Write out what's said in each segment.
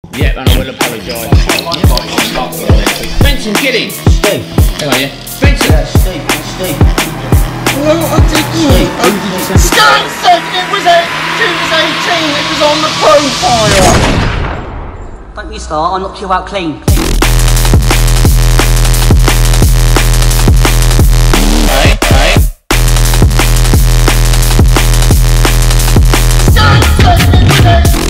Yeah, and I will apologise. Benson, get in. Steve. Hang on, yeah. Benson. Yeah, Steve. Well, I didn't. Scan said it was 18. It was on the profile. Don't restart. I'm not too out clean. Scan said it was 18.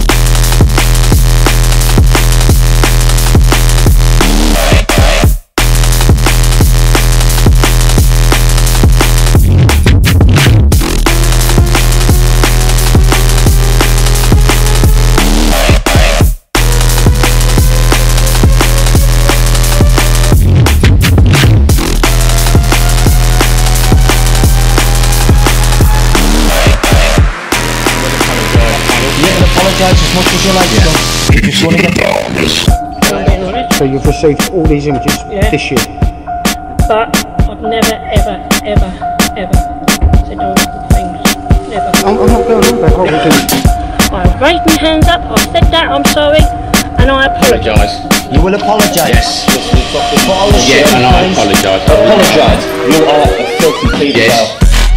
Apologise as much as you like. You just want to get So you've received all these images this year? But I've never, ever said horrible things. Never. I'm not going on about horrible things. I've raised my hands up, I've said that, I'm sorry, and I apologise. You will apologise? Yes. Yeah, and I apologise. Apologise. You are a filthy paedophile. Yes.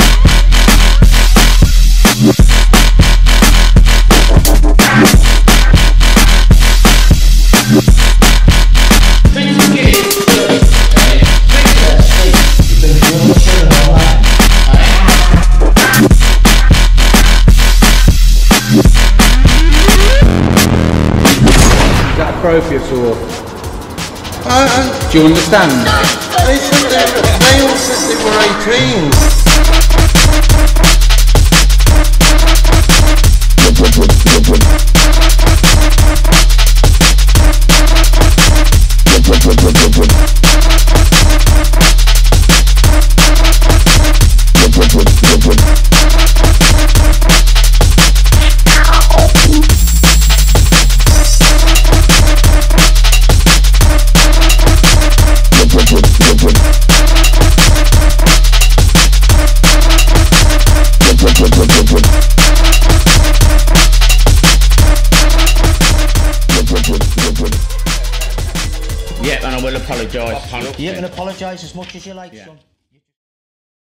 Profius or do you understand? They all said they were 18. Yeah, and I will apologise. You can apologise as much as you like, son.